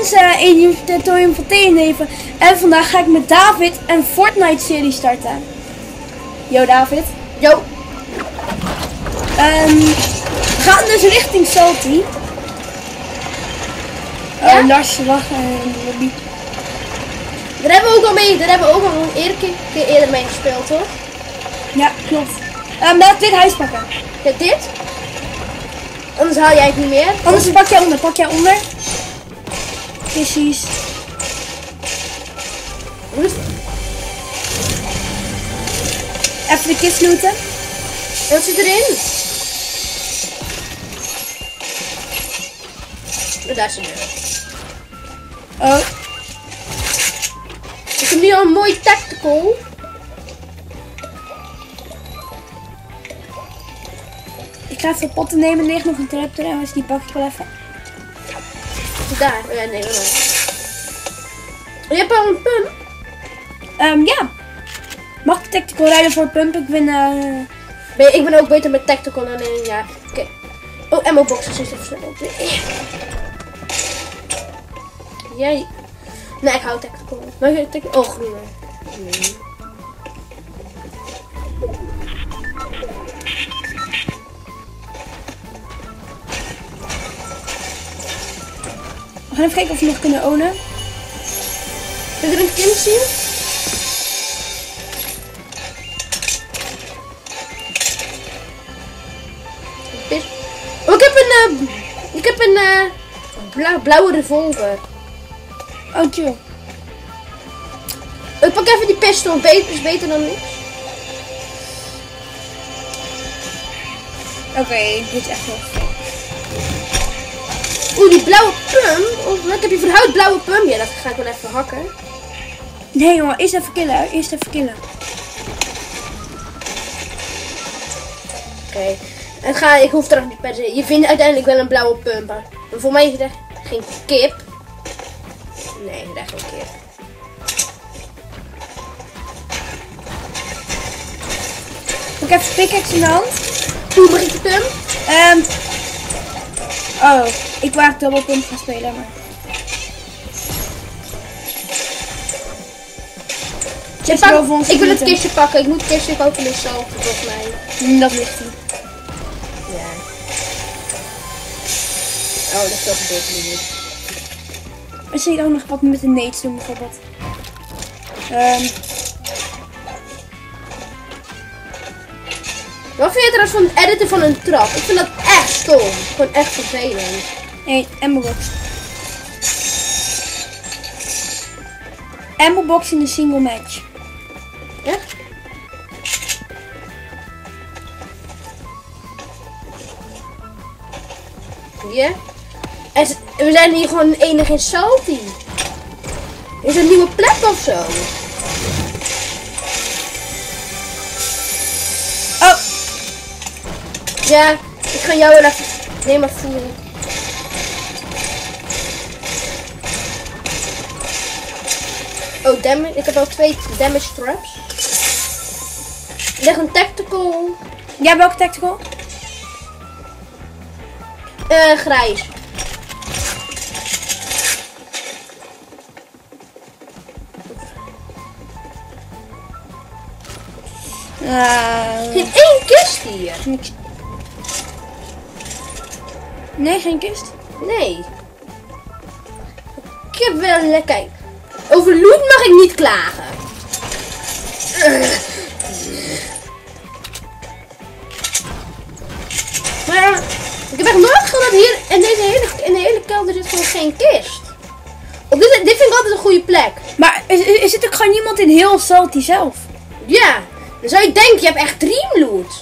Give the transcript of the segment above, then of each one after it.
is Edium van Teeneven. En vandaag ga ik met David een Fortnite serie starten. Yo David. Yo. We gaan dus richting Salty. Ja? Lars wacht en Lobby. Daar hebben we ook al mee. Daar hebben we ook al een keer eerder mee gespeeld, toch? Ja, klopt. Laat dit huis pakken. Ja, dit? Anders haal jij het niet meer. Anders pak jij onder. Precies. Even de kist looten. Wat zit erin? Oh, daar is de deur. Oh. Ik heb nu al een mooi tactical. Ik ga even potten nemen. Er ligt nog een trap trouwens. Die pak ik wel even. Daar. Oh, ja, nee, nee. Je hebt al een pump? Ja. Mag ik tactical rijden voor pump? Ik ben Ik ben ook beter met tactical dan in ja. Oké. Oh, ammo boxes is even snel op. Jij. Nee, ik hou tactical. Maar je tactical. Oh, groene. Nee. We gaan even kijken of we nog kunnen ownen. Kun je er een kind zien? Oh, ik heb een blauwe revolver. Oh, chill. Ik pak even die pistool, is beter dan niks. Oké, dit is echt wel. Oeh, die blauwe pump. Oh, wat heb je voor hout blauwe pump? Ja, dat ga ik wel even hakken. Nee jongen, eerst even killen. Eerst even killen. Oké. Ik hoef er nog niet per se. Je vindt uiteindelijk wel een blauwe pump. Maar voor mij is het echt geen kip. Nee, het is echt geen kip. Ik heb pickaxe in de hand. Hoe mag ik de pump? Oh, ik wou echt double pump gaan spelen, maar. Ik wil het kistje pakken. Ik moet het kistje kopen in Salty, volgens mij. Dat ligt hier. Ja. Oh, dat is toch een beetje niet. Er zit ook nog wat met de nades doen, bijvoorbeeld. Wat vind je trouwens van het editen van een trap? Ik vind dat echt stom. Gewoon echt vervelend. Nee, ammo box. Ammo box in een single match. Echt? Ja? En we zijn hier gewoon enig in Salty. Is het een nieuwe plek of zo? Oh! Ja, ik ga jou wel even... Nee, maar voeren. Oh, damage. Ik heb al 2 damage traps. Ik leg een tactical. Ja, welke tactical? Grijs. Geen één kist hier. Niks. Nee, geen kist. Nee. Ik heb wel lekker. Kijk. Over loot mag ik niet klagen. Maar ik heb echt nooit gehad dat hier in de hele kelder zit gewoon geen kist. Dit vind ik altijd een goede plek. Maar er zit ook gewoon niemand in heel Salty zelf. Ja. Dan zou je denken, je hebt echt dream loot.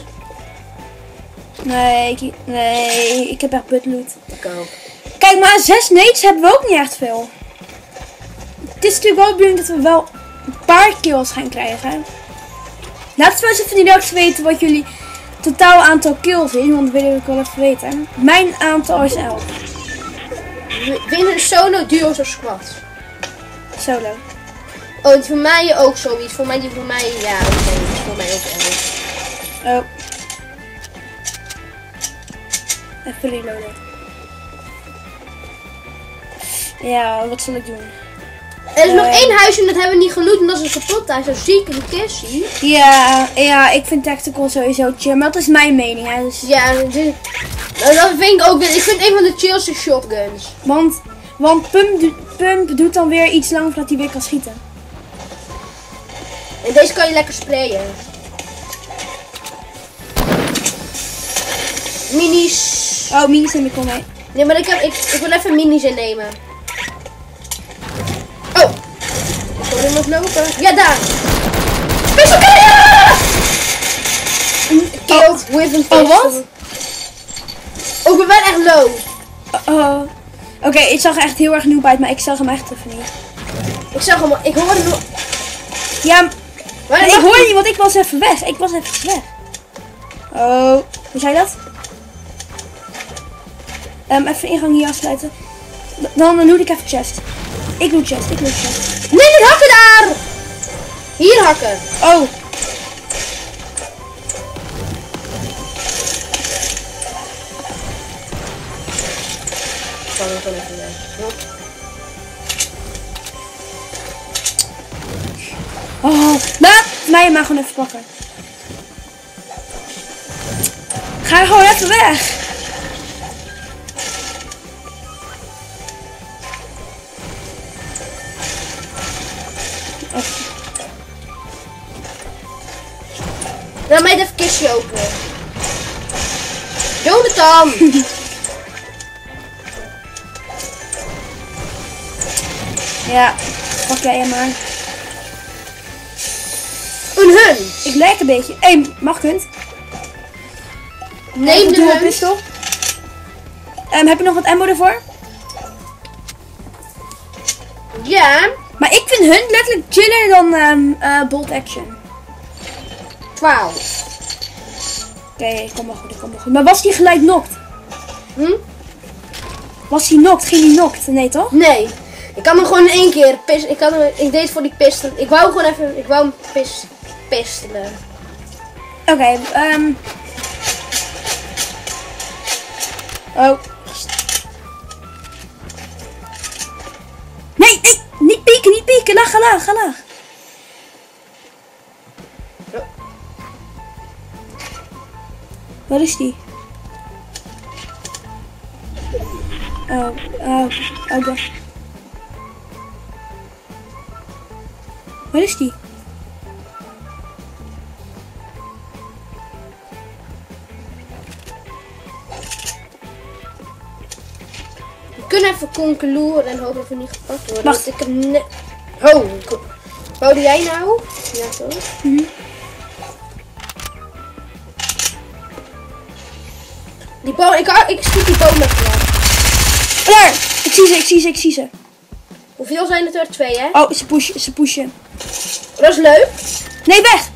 Nee, ik heb echt butt loot. Ik ook. Kijk, maar 6 nades hebben we ook niet echt veel. Het is natuurlijk wel de bedoeling dat we wel een paar kills gaan krijgen. Laat het even in de reactie weten wat jullie totaal aantal kills is, want dat wil ik wel even weten. Mijn aantal is 11. Winnen solo, duo's of squads? Solo. Oh, die voor mij ook zoiets. Voor mij, ja, oké, die is voor mij ook 11. Oh. Even reloaden. Ja, wat zal ik doen? Er is nog één huisje en dat hebben we niet geloot en dat is een kapot huis. Zo zie ik in de kist, zie. Ja, ik vind Tactical sowieso chill, maar dat is mijn mening, hè. Dus... Ja, dat vind ik ook. Ik vind het een van de chillste shotguns. Want Pump doet dan weer iets lang voordat hij weer kan schieten. En deze kan je lekker sprayen. Minis. Oh, minis neem ik al mee. Nee, maar ik wil even minis innemen. Oh. Ik hoor iemand lopen. Ja, daar. Pistol carrier! Killed with a Oh, wat? Oh, ik ben wel echt low. Oh. Oké, ik zag er echt heel erg nieuw uit, maar ik zag hem echt even niet. Ik zag hem, ik hoorde hem. Ja, Maar nee, ik hoorde niet, want ik was even weg. Oh, hoe zei je dat? Even de ingang hier afsluiten. Dan doe ik even chest. Ik doe chest. Nee, niet hakken daar! Hier hakken. Oh. Kan er gewoon even weg. Oh, laat mij maar gewoon even pakken. Ga er gewoon even weg. Oh. Dan mij even kistje open. Jonathan! Ja, pak jij hem maar. Een hun! Ik lijk een beetje. Hé, mag kunt. Neem de hun. Pistol. Heb je nog wat ammo ervoor? Ja. Maar ik vind hun letterlijk chiller dan bolt action. 12. Oké, kom maar goed. Maar was die gelijk knocked? Was hij knocked? Ging hij knocked? Nee, toch? Nee. Ik kan hem gewoon in één keer ik deed voor die pistol. Ik wou gewoon even, hem pistelen. Oké, Oh. Nee, niet pieken. Ga laag. Oh. Waar is die? Oh, daar. Waar is die? We kunnen even konkeloeren en hopen dat we niet gepakt worden. Wacht. Want ik heb net... Oh, bouwde jij nou? Ja, toch? Die boom, ik schiet die boom even weg. Daar! Ik zie ze. Hoeveel zijn het er? 2, hè? Oh, ze pushen. Dat is leuk. Nee, weg!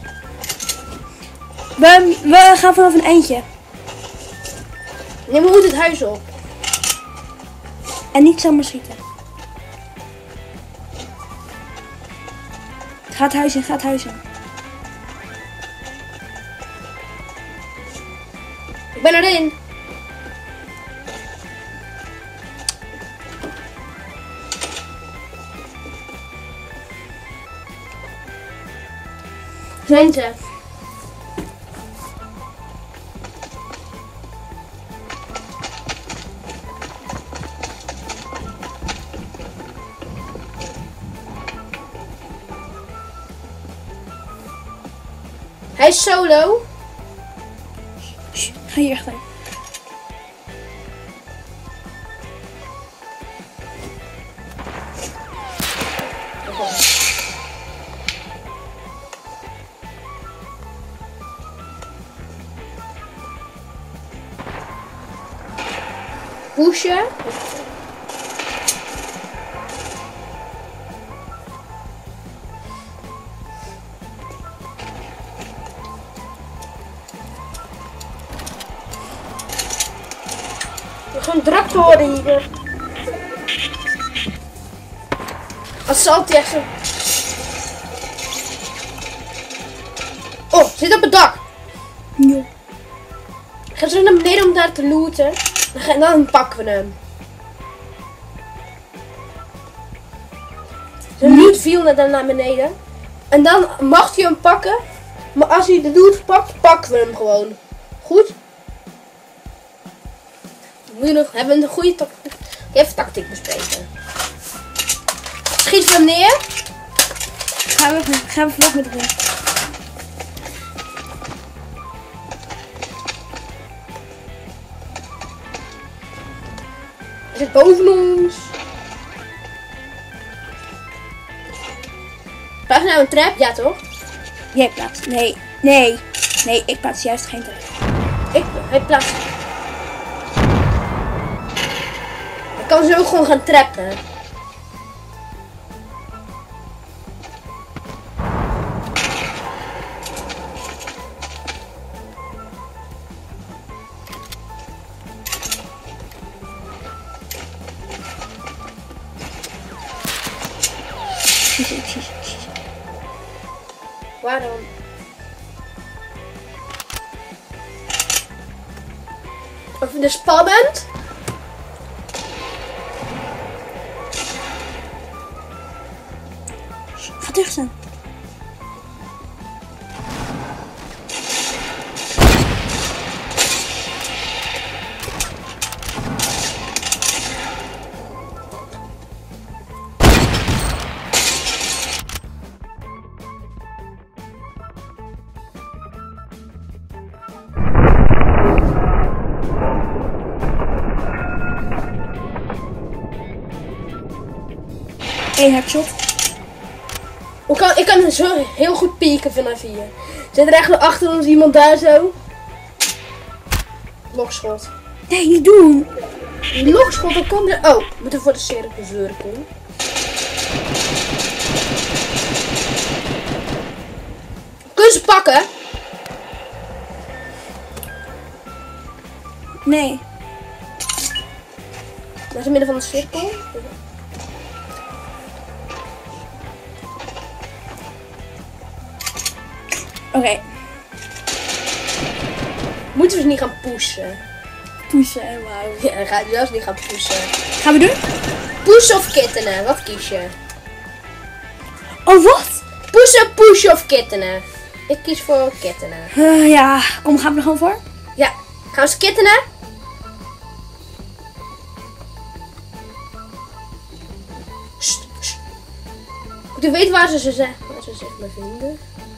We gaan vanaf een eindje. Nee, we moeten het huis op. En niet zomaar schieten. Gaat huis in. Ik ben erin. Zijn ze? Hij is solo. Shh, ga hier achter. Pushen. We gaan drakt worden hier. Als zal hij echt zo. Oh, zit op het dak. Ja. Ga zo naar beneden om daar te looten. Dan pakken we hem. Zijn loot viel net naar beneden. En dan mag je hem pakken. Maar als hij de loot pakt, pakken we hem gewoon. Goed? Hebben we een goede tactiek? Even tactiek bespreken. Schiet we hem neer. Gaan we vlug met hem. Hij zit boven ons. Plaats nou een trap? Ja toch? Jij plaatst. Nee, ik plaats juist geen trap. Hij plaatst. Hij kan zo gewoon gaan trappen. Waarom? Of je er spannend? Ga terug staan. Eén headshot. Ik kan zo heel goed pieken vanaf hier. Zit er echt achter ons iemand daar zo? Lokschot. Nee, niet doen. Die lokschot, dan komt er... Oh, we moeten voor de cirkel. Kun ze pakken? Nee. Dat is in midden van de cirkel. Oké. Moeten we ze niet gaan pushen? Pushen, wauw. Ja, ga je zelfs niet gaan pushen. Gaan we doen? Pushen of kittenen? Wat kies je? Oh, wat? Pushen of kittenen? Ik kies voor kittenen. Ja, kom, gaan we er gewoon voor? Ja, gaan we kittenen? Moet je weten waar ze zich bevinden?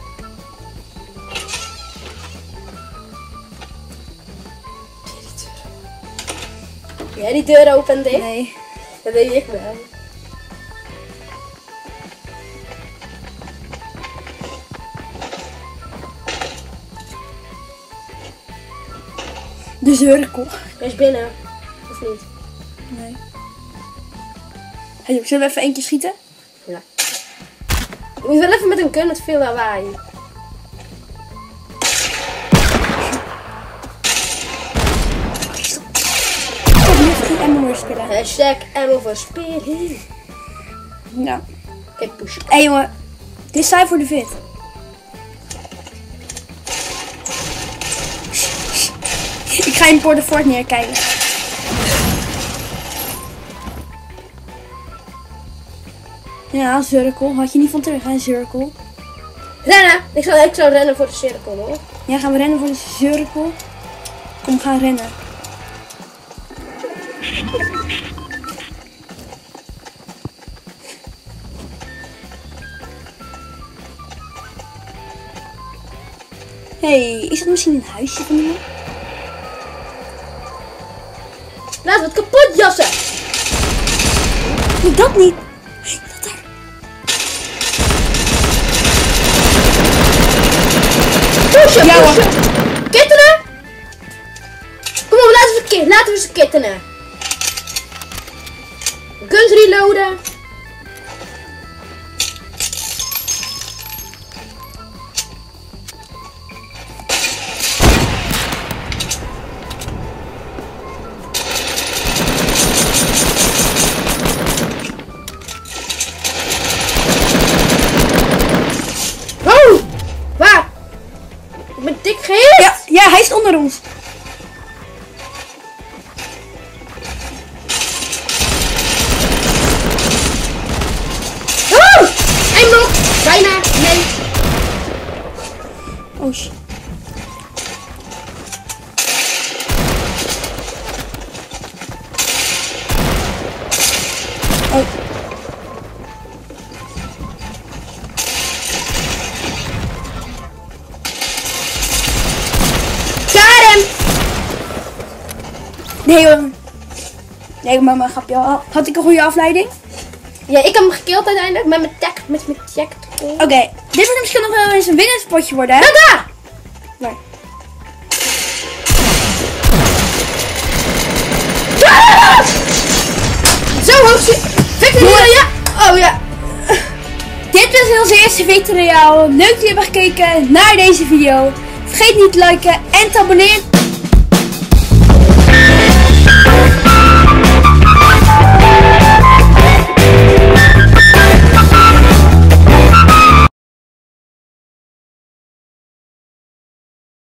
Jij die deur open en dicht? Nee. Dat weet ik wel. De cirkel. Hij is binnen. Of niet? Nee. Hey, zullen we even eentje schieten? Ja. Je moet wel even met een gun met veel lawaai. Geen ammo meer spelen. Hashtag ammo voor spelen. Ja. Kijk, push. Hé jongen, dit is tijd voor de vid. Ik ga in Port Fort neerkijken. Ja, cirkel. Had je niet van terug, hè, cirkel. Rennen! Ik zou rennen voor de cirkel, hoor. Ja, gaan we rennen voor de cirkel. Kom, gaan rennen. Hey, is dat misschien een huisje van iemand? Laten we het kapot jassen! Nee, dat niet. Hey, dat daar. Pushen, Ja, hoor. pushen! Kittenen! Kom op, laten we ze kittenen. Guns reloaden. Oh! Waar? Ik ben dik gehit! Ja, hij is onder ons. Oh! Oh shit. Oh. Got him! Nee hoor. Nee, mama, grapje. Had ik een goede afleiding? Ja, ik heb hem gekild uiteindelijk met mijn tech. Met mijn tech. Oké, dit wordt misschien nog wel eens een winnerspotje worden, hè? Daar! Waar? Ah! Zo hoog zit. Victor, ja! Oh ja. Dit was onze eerste Victoriaal. Leuk dat jullie hebben gekeken naar deze video. Vergeet niet te liken en te abonneren